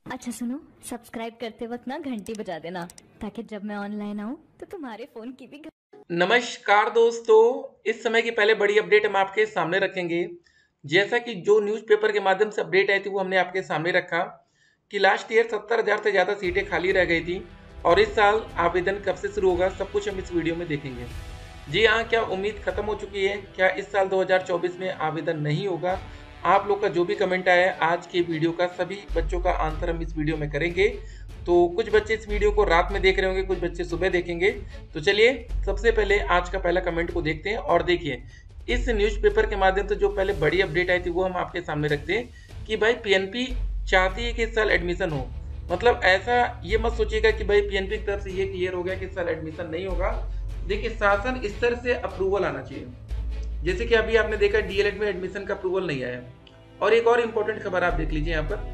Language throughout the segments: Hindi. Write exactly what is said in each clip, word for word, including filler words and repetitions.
अच्छा सुनो, सब्सक्राइब करते वक्त ना घंटी बजा देना ताकि जब मैं ऑनलाइन आऊँ तो तुम्हारे फोन की भी घं- नमस्कार दोस्तों। इस समय की पहले बड़ी अपडेट हम आपके सामने रखेंगे। जैसा कि जो न्यूज़पेपर के माध्यम से अपडेट आई थी वो हमने आपके सामने रखा कि लास्ट ईयर सत्तर हजार से ज़्यादा सीटें खाली रह गई थी और इस साल आवेदन कब से शुरू होगा सब कुछ हम इस वीडियो में देखेंगे। जी हाँ, क्या उम्मीद खत्म हो चुकी है? क्या इस साल दो हज़ार चौबीस में आवेदन नहीं होगा? आप लोग का जो भी कमेंट आया है आज के वीडियो का सभी बच्चों का आंसर हम इस वीडियो में करेंगे। तो कुछ बच्चे इस वीडियो को रात में देख रहे होंगे, कुछ बच्चे सुबह देखेंगे। तो चलिए सबसे पहले आज का पहला कमेंट को देखते हैं और देखिए इस न्यूज़पेपर के माध्यम से जो पहले बड़ी अपडेट आई थी वो हम आपके सामने रखते हैं कि भाई पीएनपी चाहती है कि इस साल एडमिशन हो। मतलब ऐसा ये मत सोचिएगा कि भाई पीएनपी की तरफ से ये क्लियर हो गया कि इस साल एडमिशन नहीं होगा। देखिए शासन स्तर से अप्रूवल आना चाहिए। जैसे कि अभी आपने देखा डीएलएड में एडमिशन का अप्रूवल नहीं आया। और एक और इम्पोर्टेंट खबर आप देख लीजिए यहाँ पर,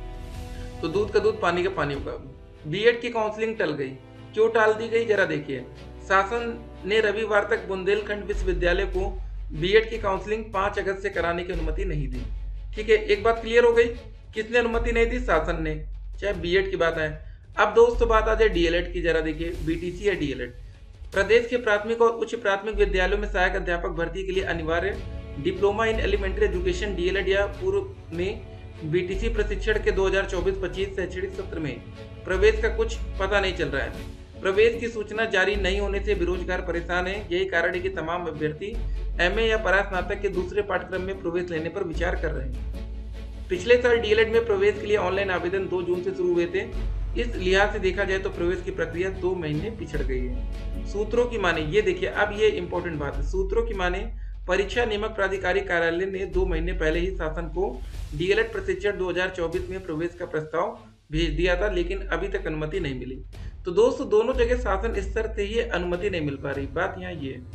तो दूध का दूध पानी का पानी होगा। बीएड की काउंसलिंग टल गई, क्यों टाल दी गई जरा देखिए। शासन ने रविवार तक बुंदेलखंड विश्वविद्यालय को बीएड की काउंसलिंग पाँच अगस्त से कराने की अनुमति नहीं दी। ठीक है, एक बात क्लियर हो गई, किसने अनुमति नहीं दी? शासन ने, चाहे बीएड की बात है। अब दोस्तों बात आ जाए डीएलएड की, जरा देखिए बीटीसी या डीएलएड। प्रदेश के प्राथमिक और उच्च प्राथमिक विद्यालयों में सहायक अध्यापक भर्ती के लिए अनिवार्य diploma in elementary education DElEd या पूर्व में बीटीसी प्रशिक्षण के दो हज़ार चौबीस पच्चीस शैक्षणिक सत्र में प्रवेश का कुछ पता नहीं चल रहा है। प्रवेश की सूचना जारी नहीं होने से बेरोजगार परेशान है। यही कारण है कि तमाम अभ्यर्थी एमए या परास्नातक के दूसरे पाठ्यक्रम में प्रवेश लेने पर विचार कर रहे हैं। पिछले साल डीएलएड में प्रवेश के लिए ऑनलाइन आवेदन दो जून से शुरू हुए थे। इस लिहाज से देखा जाए तो प्रवेश की प्रक्रिया दो महीने पिछड़ गई है। सूत्रों की माने, ये देखिए अब ये इंपॉर्टेंट बात है, सूत्रों की माने परीक्षा नियामक प्राधिकारी कार्यालय ने दो महीने पहले ही शासन को डीएलएड प्रशिक्षण दो हज़ार चौबीस में प्रवेश का प्रस्ताव भेज दिया था, लेकिन अभी तक अनुमति नहीं मिली। तो दोस्तों दोनों जगह शासन स्तर से ही अनुमति नहीं मिल पा रही। बात यहाँ ये है,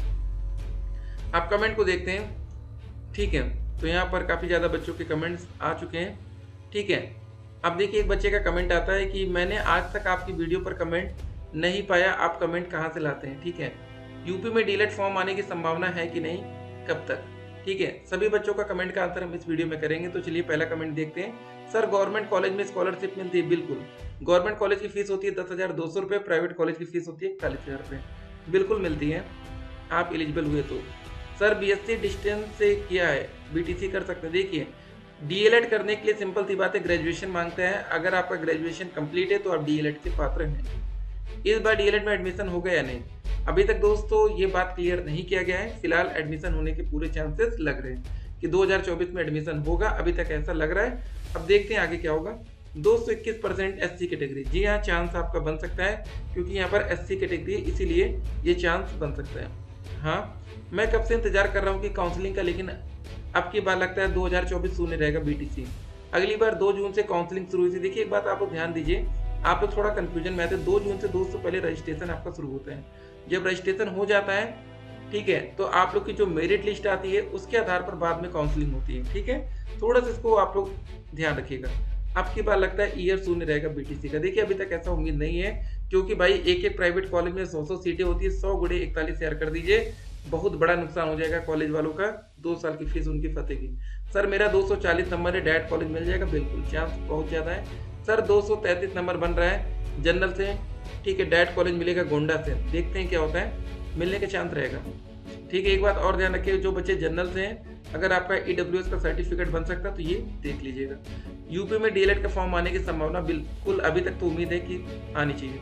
आप कमेंट को देखते हैं। ठीक है, तो यहाँ पर काफ़ी ज़्यादा बच्चों के कमेंट्स आ चुके हैं। ठीक है, अब देखिए एक बच्चे का कमेंट आता है कि मैंने आज तक आपकी वीडियो पर कमेंट नहीं पाया, आप कमेंट कहाँ से लाते हैं? ठीक है, यूपी में डीएलएड फॉर्म आने की संभावना है कि नहीं, कब तक? ठीक है, सभी बच्चों का कमेंट का आंसर हम इस वीडियो में करेंगे। तो चलिए पहला कमेंट देखते हैं। सर गवर्नमेंट कॉलेज में स्कॉलरशिप मिलती है? बिल्कुल, गवर्नमेंट कॉलेज की फीस होती है दस हज़ार दो सौ रुपये, प्राइवेट कॉलेज की फीस होती है इकतालीस हज़ार रुपये। बिल्कुल मिलती है, आप एलिजिबल हुए तो। सर बीएससी डिस्टेंस से किया है, बीटीसी कर सकते हैं? देखिए डीएलएड करने के लिए सिंपल सी बात है, ग्रेजुएशन मांगते हैं। अगर आपका ग्रेजुएशन कंप्लीट है तो आप डीएलएड के पात्र हैं। इस बार डीएलएड में एडमिशन हो गया या नहीं, अभी तक दोस्तों ये बात क्लियर नहीं किया गया है। फिलहाल एडमिशन होने के पूरे चांसेस लग रहे हैं कि दो हज़ार चौबीस में एडमिशन होगा, अभी तक ऐसा लग रहा है। अब देखते हैं आगे क्या होगा। दो सौ इक्कीस परसेंट एससी कैटेगरी, जी हाँ चांस आपका बन सकता है क्योंकि यहाँ पर एससी कैटेगरी है, इसीलिए ये चांस बन सकता है। हाँ, मैं कब से इंतजार कर रहा हूँ कि काउंसलिंग का, लेकिन अब की बार लगता है दो हज़ार चौबीस शून्य रहेगा बीटीसी। अगली बार दो जून से काउंसलिंग शुरू हुई थी। देखिए एक बात आप ध्यान दीजिए, आप लोग थोड़ा कंफ्यूजन में आते हैं। दो जून से दोस्तों पहले रजिस्ट्रेशन आपका शुरू होता है। जब रजिस्ट्रेशन हो जाता है, ठीक है, तो आप लोग की जो मेरिट लिस्ट आती है उसके आधार पर बाद में काउंसलिंग होती है। ठीक है, थोड़ा सा इसको आप लोग ध्यान रखिएगा। अब की बार लगता है ईयर शून्य रहेगा बीटीसी का। देखिए अभी तक ऐसा उम्मीद नहीं है क्योंकि भाई एक एक प्राइवेट कॉलेज में सौ सौ सीटें होती है, सौ गुड़े इकतालीस हजार कर दीजिए, बहुत बड़ा नुकसान हो जाएगा कॉलेज वालों का। दो साल की फीस उनकी फतेगी। सर मेरा दो सौ चालीस नंबर है, डायरेक्ट कॉलेज मिल जाएगा? बिल्कुल, चांस बहुत ज़्यादा है। सर दो सौ तैंतीस नंबर बन रहा है जनरल से, ठीक है, डायरेक्ट कॉलेज मिलेगा गोंडा से, देखते हैं क्या होता है, मिलने का चांस रहेगा। ठीक है, एक बात और ध्यान रखिए, जो बच्चे जनरल से हैं अगर आपका ईडब्ल्यूएस का सर्टिफिकेट बन सकता तो ये देख लीजिएगा। यूपी में डीएलएड का फॉर्म आने की संभावना बिल्कुल, अभी तक तो उम्मीद है कि आनी चाहिए।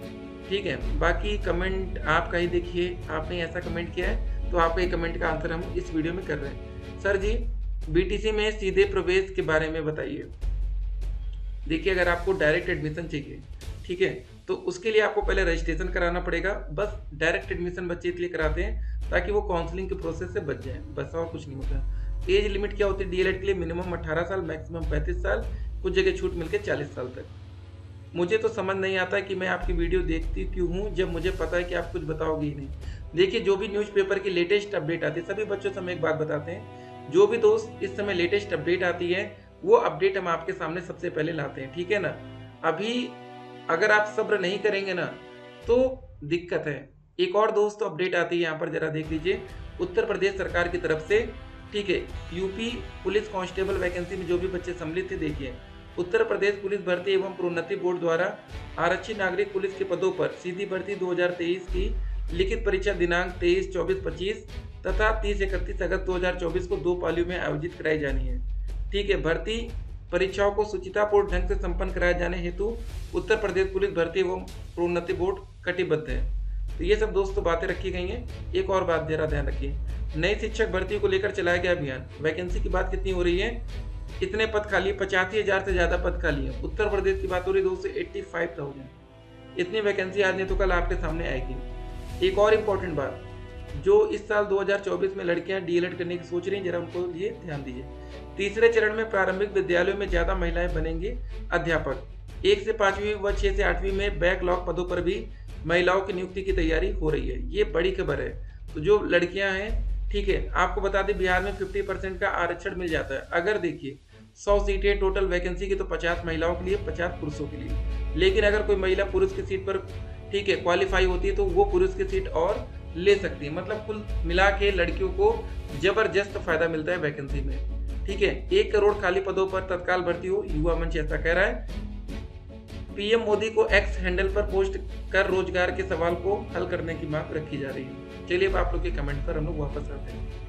ठीक है, बाकी कमेंट आपका ही देखिए, आपने ऐसा कमेंट किया है तो आपके कमेंट का आंसर हम इस वीडियो में कर रहे हैं। सर जी बीटीसी में सीधे प्रवेश के बारे में बताइए। देखिए अगर आपको डायरेक्ट एडमिशन चाहिए, ठीक है, तो उसके लिए आपको पहले रजिस्ट्रेशन कराना पड़ेगा। बस डायरेक्ट एडमिशन बच्चे इसलिए कराते हैं ताकि वो काउंसलिंग के प्रोसेस से बच जाए, बस और कुछ नहीं होता। एज लिमिट क्या होती है डीएलएड के लिए? मिनिमम अठारह साल, मैक्सिमम पैंतीस साल, कुछ जगह छूट मिलकर चालीस साल तक। मुझे तो समझ नहीं आता कि मैं आपकी वीडियो देखती क्यों हूँ जब मुझे पता है कि आप कुछ बताओगे ही नहीं। देखिए जो भी न्यूज़पेपर की लेटेस्ट अपडेट आती है, सभी बच्चों से हम एक बात बताते हैं, जो भी दोस्त इस समय लेटेस्ट अपडेट आती है वो अपडेट हम आपके सामने सबसे पहले लाते हैं। ठीक है ना, अभी अगर आप सब्र नहीं करेंगे ना तो दिक्कत है। एक और दोस्त अपडेट आती है यहाँ पर, जरा देख लीजिए, उत्तर प्रदेश सरकार की तरफ से। ठीक है, यूपी पुलिस कांस्टेबल वैकेंसी में जो भी बच्चे सम्मिलित थे, देखिए उत्तर प्रदेश पुलिस भर्ती एवं प्रोन्नति बोर्ड द्वारा आरक्षित नागरिक पुलिस के पदों पर सीधी भर्ती दो हज़ार तेईस की लिखित परीक्षा दिनांक तेईस, चौबीस, पच्चीस तथा तीस इकतीस अगस्त दो हज़ार चौबीस को दो पालियों में आयोजित कराई जानी है। ठीक है, भर्ती परीक्षाओं को सुचितापूर्ण ढंग से संपन्न कराए जाने हेतु उत्तर प्रदेश पुलिस भर्ती एवं प्रोन्नति बोर्ड कटिबद्ध है। तो ये सब दोस्तों बातें रखी गई हैं। एक और बात जरा ध्यान रखिए, नई शिक्षक भर्ती को लेकर चलाया गया अभियान। वैकेंसी की बात कितनी हो रही है, कितने पद खाली, पचासी हजार से ज्यादा पद खाली है। उत्तर प्रदेश की बात हो रही है दोस्तों पचासी हज़ार, इतनी वैकेंसी आज नहीं तो कल आपके सामने आएगी। एक और इम्पोर्टेंट बात, जो इस साल दो हज़ार चौबीस में लड़कियां डीएलएड करने की सोच रही हैं, जरा उनको लिए ध्यान दीजिए। तीसरे चरण में प्रारंभिक विद्यालयों में ज्यादा महिलाएं बनेंगी अध्यापक। एक से पांचवी व छह से आठवीं में बैकलॉग पदों पर भी महिलाओं की नियुक्ति की तैयारी हो रही है। ये बड़ी खबर है। तो जो लड़कियां हैं, ठीक है, आपको बता दें बिहार में पचास परसेंट का आरक्षण मिल जाता है। अगर देखिए सौ सीटें टोटल वैकेंसी की, तो पचास महिलाओं के लिए, पचास पुरुषों के लिए। लेकिन अगर कोई महिला पुरुष की सीट पर, ठीक है, क्वालिफाई होती है तो वो पुरुष की सीट और ले सकती है। मतलब कुल मिला के लड़कियों को जबरदस्त फायदा मिलता है वैकेंसी में। ठीक है, एक करोड़ खाली पदों पर तत्काल भर्ती हो, युवा मंच ऐसा कह रहा है। पीएम मोदी को एक्स हैंडल पर पोस्ट कर रोजगार के सवाल को हल करने की मांग रखी जा रही है। चलिए अब आप लोग के कमेंट पर हम लोग वापस आते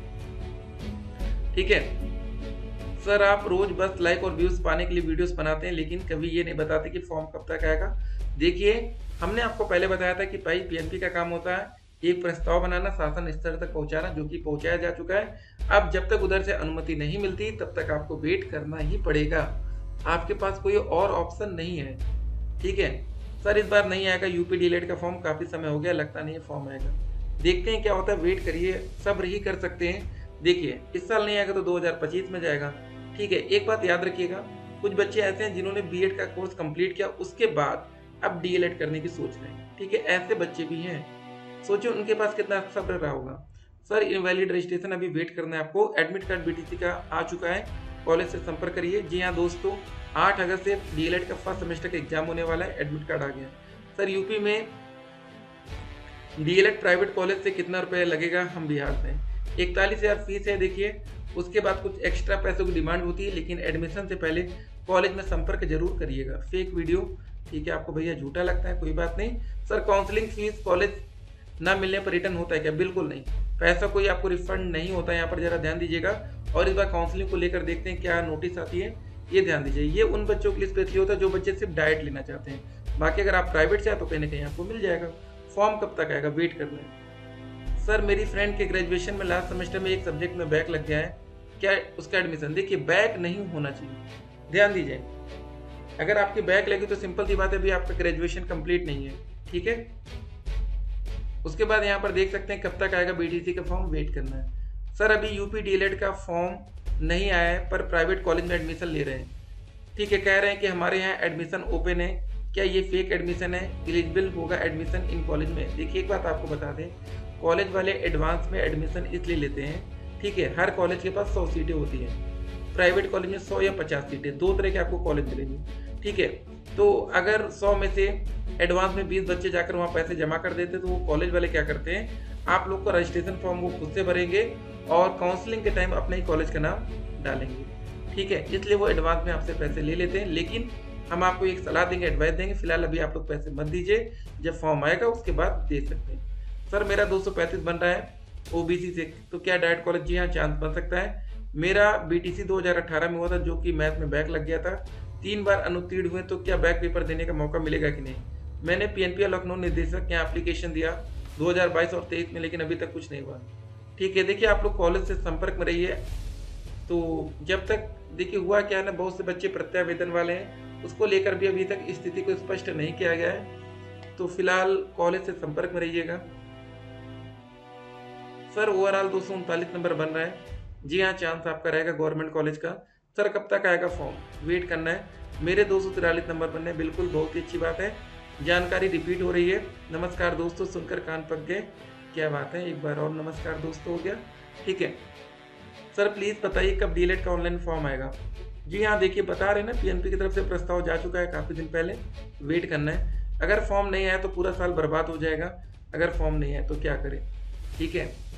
हैं। ठीक है सर, आप रोज बस लाइक और व्यूज पाने के लिए वीडियोस बनाते हैं, लेकिन कभी ये नहीं बताते कि फॉर्म कब तक आएगा। देखिए, हमने आपको पहले बताया था कि भाई पीएनपी का काम होता है एक प्रस्ताव बनाना, शासन स्तर तक पहुंचाना, जो कि पहुंचाया जा चुका है। अब जब तक उधर से अनुमति नहीं मिलती तब तक आपको वेट करना ही पड़ेगा। आपके पास कोई और ऑप्शन नहीं है। ठीक है सर, इस बार नहीं आएगा यूपी डीएलएड का फॉर्म, काफी समय हो गया, लगता नहीं है फॉर्म आएगा। देखते हैं क्या होता है, वेट करिए, सब्र ही कर सकते हैं। देखिए, इस साल नहीं आएगा तो दो हज़ार पच्चीस में जाएगा। ठीक है, एक बात याद रखिएगा, कुछ बच्चे ऐसे हैं जिन्होंने बीएड का कोर्स कंप्लीट किया, उसके बाद अब डीएलएड करने की सोच रहे हैं। ठीक है, ऐसे बच्चे भी हैं। सोचिए उनके पास कितना सब्र रहा होगा। सर, इनवैलिड रजिस्ट्रेशन अभी वेट करना है आपको। एडमिट कार्ड बीटीसी का आ चुका है, कॉलेज से संपर्क करिए। जी हाँ दोस्तों, आठ अगस्त से डीएलएड का फर्स्ट सेमेस्टर का एग्जाम होने वाला है, एडमिट कार्ड आ गया। सर, यूपी में डीएलएड प्राइवेट कॉलेज से कितना रुपए लगेगा, हम बिहार से इकतालीस हजार फीस है। देखिए, उसके बाद कुछ एक्स्ट्रा पैसों की डिमांड होती है, लेकिन एडमिशन से पहले कॉलेज में संपर्क जरूर करिएगा। फेक वीडियो, ठीक है, आपको भैया झूठा लगता है, कोई बात नहीं। सर, काउंसलिंग फीस कॉलेज ना मिलने पर रिटर्न होता है क्या? बिल्कुल नहीं, पैसा कोई आपको रिफंड नहीं होता है, यहाँ पर जरा ध्यान दीजिएगा। और इस बार काउंसलिंग को लेकर देखते हैं क्या नोटिस आती है, ये ध्यान दीजिए। ये उन बच्चों के लिए स्पेशली होता है जो बच्चे सिर्फ डाइट लेना चाहते हैं। बाकी अगर आप प्राइवेट से आए तो कहीं ना कहीं आपको मिल जाएगा। फॉर्म कब तक आएगा, वेट करना है। सर, मेरी फ्रेंड के ग्रेजुएशन में लास्ट सेमेस्टर में एक सब्जेक्ट में बैक लग गया है, क्या उसका एडमिशन? देखिए, बैक नहीं होना चाहिए, ध्यान दीजिए। अगर आपकी बैक लगी तो सिंपल सी बात है, अभी आपका ग्रेजुएशन कंप्लीट नहीं है। ठीक है, उसके बाद यहाँ पर देख सकते हैं कब तक आएगा बीटीसी का फॉर्म, वेट करना है। सर, अभी यूपी डीएलएड का फॉर्म नहीं आया है, पर प्राइवेट कॉलेज में एडमिशन ले रहे हैं। ठीक है, कह रहे हैं कि हमारे यहाँ एडमिशन ओपन है, क्या ये फेक एडमिशन है? एलिजिबल होगा एडमिशन इन कॉलेज में। देखिए, एक बात आपको बता दें, कॉलेज वाले एडवांस में एडमिशन इसलिए लेते हैं, ठीक है, हर कॉलेज के पास सौ सीटें होती हैं, प्राइवेट कॉलेज में सौ या पचास सीटें, दो तरह के आपको कॉलेज मिलेंगे। ठीक है, तो अगर सौ में से एडवांस में बीस बच्चे जाकर वहाँ पैसे जमा कर देते तो वो कॉलेज वाले क्या करते हैं, आप लोग का रजिस्ट्रेशन फॉर्म वो खुद से भरेंगे और काउंसलिंग के टाइम अपने ही कॉलेज का नाम डालेंगे। ठीक है, इसलिए वो एडवांस में आपसे पैसे ले लेते हैं। लेकिन हम आपको एक सलाह देंगे, एडवाइस देंगे, फिलहाल अभी आप लोग पैसे मत दीजिए, जब फॉर्म आएगा उसके बाद दे सकते हैं। सर, मेरा दो सौ पैंतीस बन रहा है ओबीसी से, तो क्या डाइट कॉलेज? जी हाँ, चांस बन सकता है। मेरा बीटीसी दो हज़ार अठारह में हुआ था, जो कि मैथ में बैक लग गया था, तीन बार अनुत्तीर्ण हुए, तो क्या बैक पेपर देने का मौका मिलेगा कि नहीं? मैंने पीएनपी लखनऊ निर्देशक यहाँ एप्लीकेशन दिया दो हज़ार बाईस और तेईस में, लेकिन अभी तक कुछ नहीं हुआ। ठीक है, देखिए, आप लोग कॉलेज से संपर्क में रहिए। तो जब तक देखिए हुआ क्या है ना, बहुत से बच्चे प्रत्यावेदन वाले हैं, उसको लेकर भी अभी तक स्थिति को स्पष्ट नहीं किया गया है, तो फिलहाल कॉलेज से संपर्क में रहिएगा। सर, ओवरऑल दो सौ उनतालीस नंबर बन रहा है। जी हाँ, चांस आपका रहेगा गवर्नमेंट कॉलेज का। सर, कब तक आएगा फॉर्म? वेट करना है। मेरे दो सौ तिरालीस नंबर बनने, बिल्कुल बहुत ही अच्छी बात है। जानकारी रिपीट हो रही है। नमस्कार दोस्तों, सुनकर कान पक गए, क्या बात है, एक बार और नमस्कार दोस्तों हो गया। ठीक है सर, प्लीज़ बताइए कब डीएलएड का ऑनलाइन फॉर्म आएगा? जी हाँ, देखिए बता रहे हैं ना, पीएनपी की तरफ से प्रस्ताव जा चुका है काफ़ी दिन पहले, वेट करना है। अगर फॉर्म नहीं आया तो पूरा साल बर्बाद हो जाएगा, अगर फॉर्म नहीं आया तो क्या करें? ठीक है,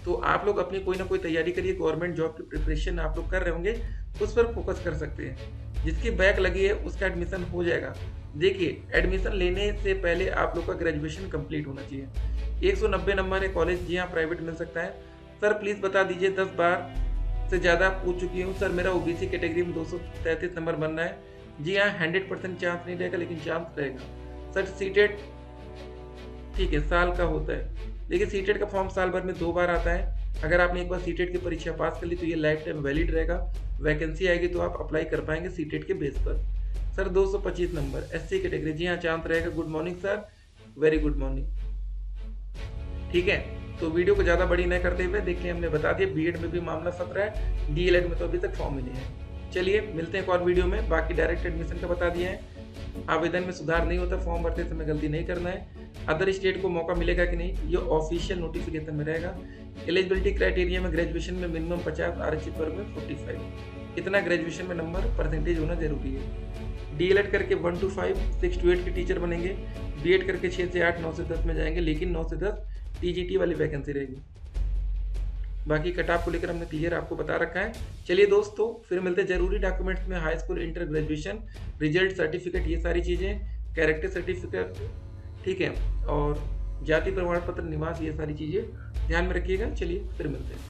तो आप लोग अपनी कोई ना कोई तैयारी करिए, गवर्नमेंट जॉब की प्रिपरेशन आप लोग कर रहे होंगे, उस पर फोकस कर सकते हैं। जिसकी बैक लगी है उसका एडमिशन हो जाएगा। देखिए, एडमिशन लेने से पहले आप लोग का ग्रेजुएशन कंप्लीट होना चाहिए। एक सौ नब्बे नंबर है कॉलेज, जी हाँ प्राइवेट मिल सकता है। सर प्लीज़ बता दीजिए, दस बार से ज़्यादा पूछ चुकी हूँ सर, मेरा ओबीसी कैटेगरी में दो सौ तैंतीस नंबर बनना है। जी हाँ, हंड्रेड परसेंट चांस नहीं रहेगा, लेकिन चांस रहेगा। सर सीटेट ठीक है साल का होता है, देखिए सीटेट का फॉर्म साल भर में दो बार आता है। अगर आपने एक बार सीटेट की परीक्षा पास कर ली तो ये लाइफ टाइम वैलिड रहेगा। वैकेंसी आएगी तो आप अप्लाई कर पाएंगे सीटेट के बेस पर। सर दो सौ पच्चीस नंबर एससी कैटेगरी, जी हाँ चांस रहेगा। Good morning sir, very good morning. ठीक है, तो वीडियो को ज़्यादा बड़ी न करते हुए देखिए, हमने बता दिया बीएड में भी मामला सत्र है, डीएलएड में तो अभी तक फॉर्म मिले हैं। चलिए मिलते हैं एक और वीडियो में। बाकी डायरेक्ट एडमिशन का बता दिया है, आवेदन में सुधार नहीं होता, फॉर्म भरते समय गलती नहीं करना है। अदर स्टेट को मौका मिलेगा कि नहीं, ये ऑफिशियल नोटिफिकेशन में रहेगा। एलिजिबिलिटी क्राइटेरिया में ग्रेजुएशन में मिनिमम पचास, आरक्षित वर्ग में पैंतालीस, इतना ग्रेजुएशन में नंबर परसेंटेज होना जरूरी है। डीएलएड करके one to five six to eight के टीचर बनेंगे, बीएड करके छः से आठ, नौ से दस में जाएंगे, लेकिन नौ से दस टीजीटी वाली वैकेंसी रहेगी। बाकी कट-ऑफ को लेकर हमने क्लियर आपको बता रखा है। चलिए दोस्तों, फिर मिलते हैं जरूरी डॉक्यूमेंट्स में high school, inter, graduation, result certificate, ये सारी चीज़ें, कैरेक्टर सर्टिफिकेट, ठीक है, और जाति प्रमाण पत्र, निवास, ये सारी चीज़ें ध्यान में रखिएगा। चलिए फिर मिलते हैं।